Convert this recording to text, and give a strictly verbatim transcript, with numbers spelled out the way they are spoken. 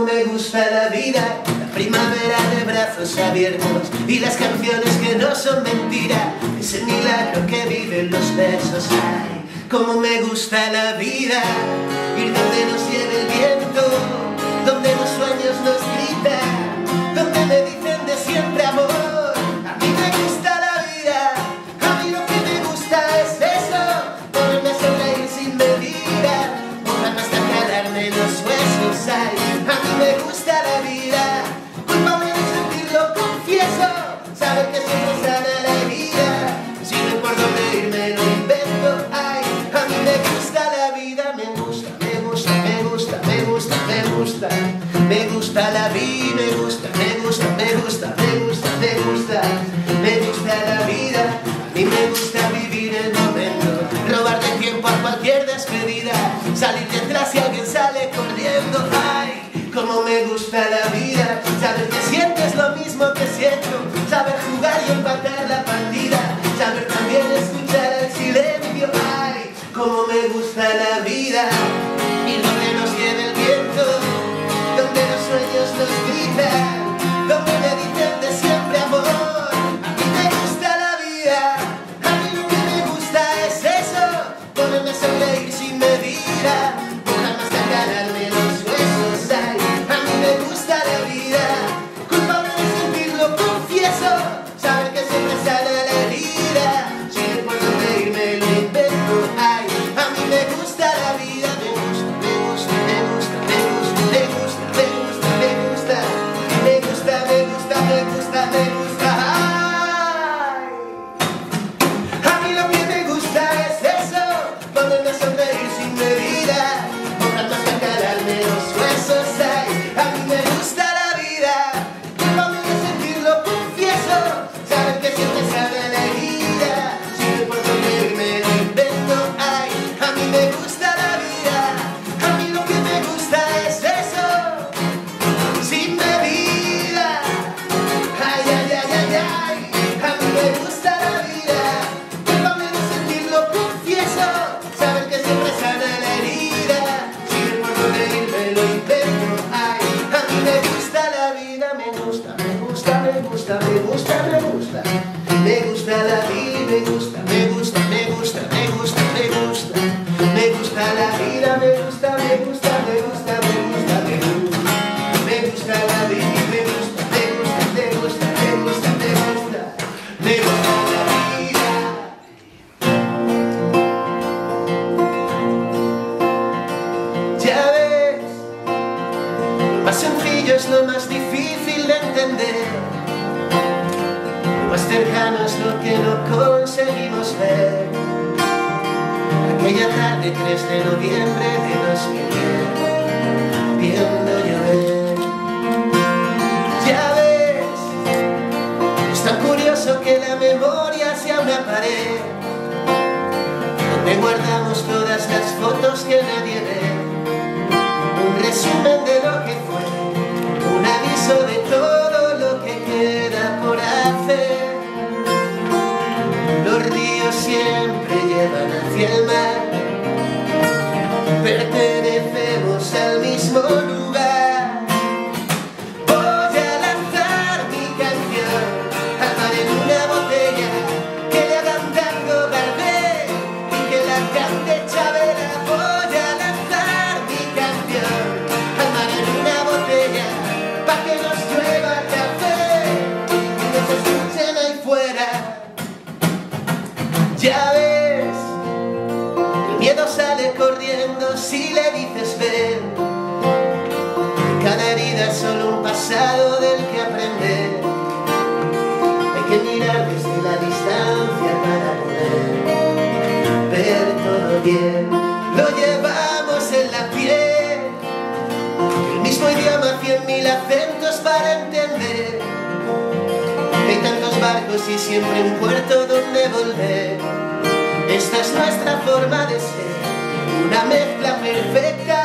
me gusta la vida, la primavera de brazos abiertos y las canciones que no son mentira, ese milagro que viven los besos. Ay, cómo me gusta la vida, ir donde nos lleve el viento, donde los sueños nos gritan, donde me dicen de siempre amor. A mí me gusta la vida, a mí lo que me gusta es eso, ponerme a sonreír sin medida, borrarme hasta calarme los huesos. Ay, a mí me gusta la vida, culpable de sentirlo, confieso, saber que siempre sana la herida, si no hay por dónde irme lo invento. Ay, a mí me gusta la vida, me gusta, me gusta, me gusta, me gusta, me gusta, me gusta la vida, me gusta, me gusta, me gusta, me gusta, me gusta, me gusta la vida, a mí me gusta vivir el momento, robarle tiempo a cualquier despedida, salir detrás si alguien sale corriendo. Ay, cómo me gusta la vida, saber que sientes lo mismo que siento, saber jugar y empatar la partida, saber también escuchar el silencio. Ay, cómo me gusta la vida, ir donde nos lleve el viento, donde los sueños nos gritan, donde me dicen de siempre amor. A mí me gusta la vida, a mí lo que me gusta es eso, ponerme a sonreír sin medida, borrarme hasta calarme los huesos. Ay, a mí me gusta la vida, culpable de sentirlo, confieso, saber que siempre sana la herida, si no por dónde irme lo invento. Ay, a mí me gusta la vida, me gusta, me gusta, me gusta, me gusta, me gusta, me gusta, me gusta, me gusta, me gusta, me gusta, me gusta. Ay, a mí lo que me gusta es eso, ponerme a sonreír sin medida, borrarme hasta calarme los huesos. Ay, a mí me gusta la vida, culpable de sentirlo, confieso, saber que siempre sana la herida, si no por dónde irme lo invento. Ay, a mí me gusta la vida, a mí lo que me gusta es eso, sin medida. Ay, ay, ay, ay, ay, a mí me gusta la vida, culpable de sentirlo, confieso, saber que siempre sana la herida, si no por dónde irme lo invento. Ay, a mí me gusta la vida, me gusta, me gusta, me gusta, me gusta, me gusta, me gusta la vida, me gusta, me gusta, me gusta, me gusta, me gusta, me gusta la vida, me gusta, me gusta, me gusta, me gusta, me gusta, me gusta la vida, me gusta, me gusta, me gusta, me gusta, me gusta, me gusta la vida. Ya ves, lo más sencillo es lo más difícil de entender, lo más cercano es lo que no conseguimos ver. Aquella tarde tres de noviembre de dos mil diez, viendo llover. Ya ves, es tan curioso que la memoria sea una pared donde guardamos todas las fotos que nadie ve, un resumen de lo que fue, un aviso de todo lo que queda por hacer. Los ríos siempre llevan hacia el mar, pertenecemos al mismo lugar. Voy a lanzar mi canción al mar en una botella, que le hagan tango Gardel y que la cante Chabela. Voy a lanzar mi canción al mar en una botella, pa' que nos llueva café y nos escuchen ahí fuera. Ya ves, el miedo sale corriendo si le dices ven, que cada herida es solo un pasado del que aprender. Hay que mirar desde la distancia para poder ver todo bien. Lo llevamos en la piel, el mismo idioma, cien mil acentos para entender. Hay tantos barcos y siempre un puerto donde volver. Esta es nuestra forma de ser, una mezcla perfecta